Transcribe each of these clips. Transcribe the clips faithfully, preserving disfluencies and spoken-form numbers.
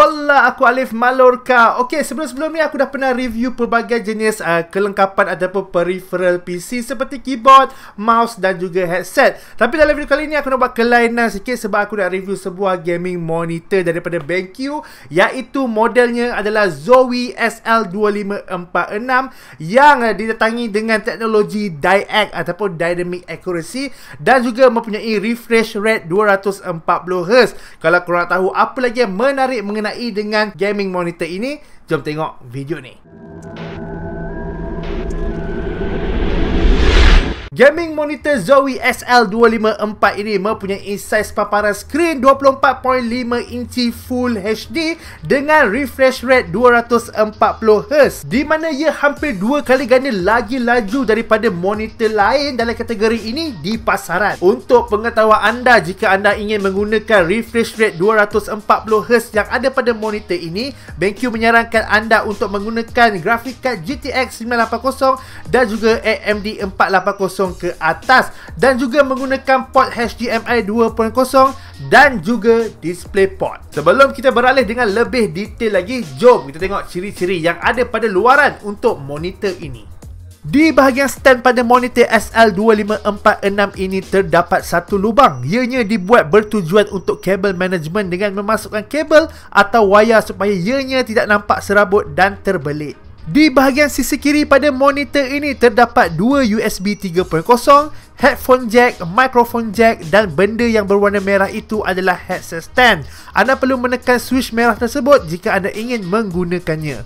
Hola, aku Alif Mallorca. Okey, sebelum-sebelum ni aku dah pernah review pelbagai jenis uh, kelengkapan ataupun peripheral P C seperti keyboard, mouse dan juga headset. Tapi dalam video kali ni aku nak buat kelainan sikit sebab aku nak review sebuah gaming monitor daripada BenQ, iaitu modelnya adalah Zowie S L dua lima empat enam yang uh, didatangi dengan teknologi D I A C ataupun Dynamic Accuracy dan juga mempunyai refresh rate dua ratus empat puluh hertz. Kalau korang tahu apa lagi yang menarik mengenai dengan gaming monitor ini, jom tengok video ni. Gaming monitor Zowie S L dua lima empat ini mempunyai saiz paparan skrin dua puluh empat perpuluhan lima inci Full H D dengan refresh rate dua ratus empat puluh hertz, di mana ia hampir dua kali ganda lagi laju daripada monitor lain dalam kategori ini di pasaran. Untuk pengetahuan anda, jika anda ingin menggunakan refresh rate dua ratus empat puluh hertz yang ada pada monitor ini, BenQ menyarankan anda untuk menggunakan grafik card G T X sembilan lapan kosong dan juga A M D empat lapan kosong ke atas, dan juga menggunakan port H D M I dua titik kosong dan juga DisplayPort. Sebelum kita beralih dengan lebih detail lagi, jom kita tengok ciri-ciri yang ada pada luaran untuk monitor ini. Di bahagian stand pada monitor S L dua lima empat enam ini terdapat satu lubang. Ianya dibuat bertujuan untuk kabel management dengan memasukkan kabel atau wayar supaya ianya tidak nampak serabut dan terbelit. Di bahagian sisi kiri pada monitor ini terdapat dua U S B tiga titik kosong, headphone jack, microphone jack, dan benda yang berwarna merah itu adalah headset stand. Anda perlu menekan switch merah tersebut jika anda ingin menggunakannya.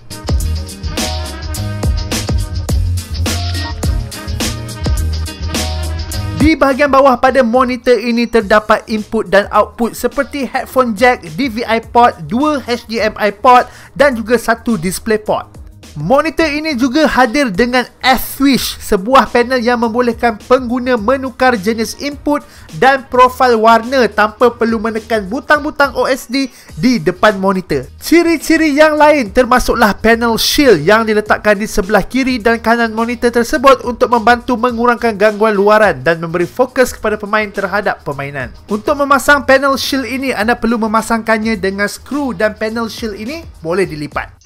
Di bahagian bawah pada monitor ini terdapat input dan output seperti headphone jack, D V I port, dua H D M I port dan juga satu DisplayPort. Monitor ini juga hadir dengan F-Switch, sebuah panel yang membolehkan pengguna menukar jenis input dan profil warna tanpa perlu menekan butang-butang O S D di depan monitor. Ciri-ciri yang lain termasuklah panel shield yang diletakkan di sebelah kiri dan kanan monitor tersebut untuk membantu mengurangkan gangguan luaran dan memberi fokus kepada pemain terhadap permainan. Untuk memasang panel shield ini, anda perlu memasangkannya dengan skru dan panel shield ini boleh dilipat.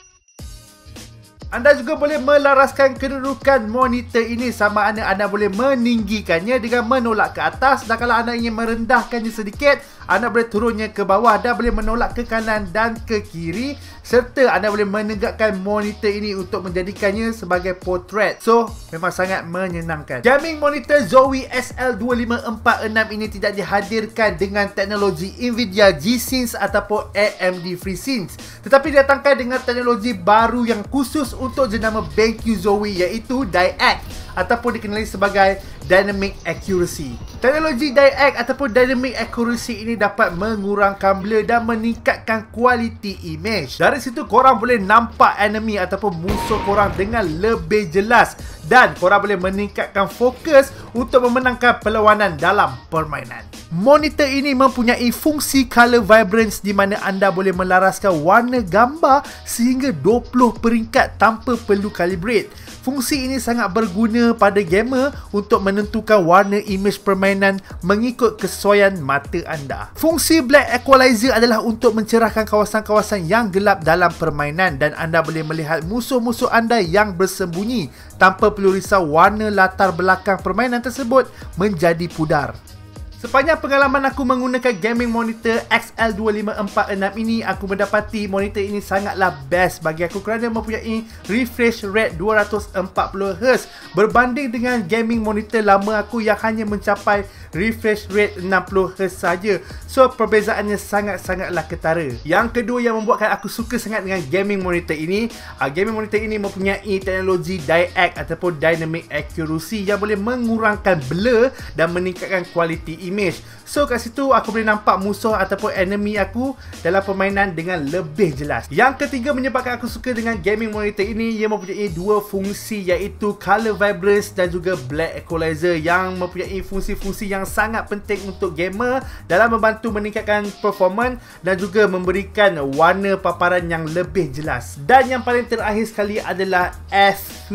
Anda juga boleh melaraskan kedudukan monitor ini, sama ada anda boleh meninggikannya dengan menolak ke atas, dan kalau anda ingin merendahkannya sedikit, anda boleh turunnya ke bawah dan boleh menolak ke kanan dan ke kiri, serta anda boleh menegakkan monitor ini untuk menjadikannya sebagai portrait. So, memang sangat menyenangkan. Gaming monitor Zowie S L dua lima empat enam ini tidak dihadirkan dengan teknologi Nvidia G-Sync ataupun A M D FreeSync, tetapi didatangkan dengan teknologi baru yang khusus untuk jenama BenQ Zowie, iaitu D I A C ataupun dikenali sebagai Dynamic Accuracy. Teknologi D I A C ataupun Dynamic Accuracy ini dapat mengurangkan blur dan meningkatkan kualiti image. Dari situ korang boleh nampak enemy ataupun musuh korang dengan lebih jelas, dan korang boleh meningkatkan fokus untuk memenangkan perlawanan dalam permainan. Monitor ini mempunyai fungsi color vibrance di mana anda boleh melaraskan warna gambar sehingga dua puluh peringkat tanpa perlu calibrate. Fungsi ini sangat berguna pada gamer untuk menentukan warna image permainan mengikut kesesuaian mata anda. Fungsi Black Equalizer adalah untuk mencerahkan kawasan-kawasan yang gelap dalam permainan, dan anda boleh melihat musuh-musuh anda yang bersembunyi tanpa perlu risau warna latar belakang permainan tersebut menjadi pudar. Sepanjang pengalaman aku menggunakan gaming monitor X L dua lima empat enam ini, aku mendapati monitor ini sangatlah best bagi aku kerana mempunyai refresh rate dua ratus empat puluh hertz berbanding dengan gaming monitor lama aku yang hanya mencapai refresh rate enam puluh hertz saja. So, perbezaannya sangat-sangatlah ketara. Yang kedua yang membuatkan aku suka sangat dengan gaming monitor ini, uh, gaming monitor ini mempunyai teknologi D I A C ataupun Dynamic Accuracy yang boleh mengurangkan blur dan meningkatkan kualiti image. So, kat situ aku boleh nampak musuh ataupun enemy aku dalam permainan dengan lebih jelas. Yang ketiga menyebabkan aku suka dengan gaming monitor ini, ia mempunyai dua fungsi, iaitu color vibrance dan juga Black Equalizer, yang mempunyai fungsi-fungsi yang sangat penting untuk gamer dalam membantu meningkatkan performance dan juga memberikan warna paparan yang lebih jelas. Dan yang paling terakhir sekali adalah F-Switch.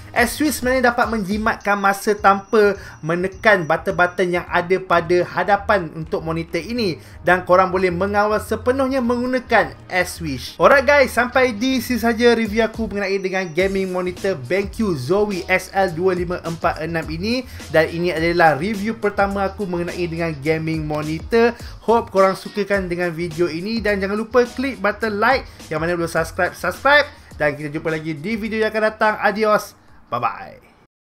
S-Switch sebenarnya dapat menjimatkan masa tanpa menekan button-button yang ada pada hadapan untuk monitor ini, dan korang boleh mengawal sepenuhnya menggunakan S-Switch. Alright guys, sampai di sini saja review aku mengenai dengan gaming monitor BenQ Zowie S L dua lima empat enam ini, dan ini adalah review pertama aku mengenai dengan gaming monitor. Hope korang sukakan dengan video ini, dan jangan lupa klik button like, yang mana belum subscribe, subscribe, dan kita jumpa lagi di video yang akan datang. Adios, bye bye.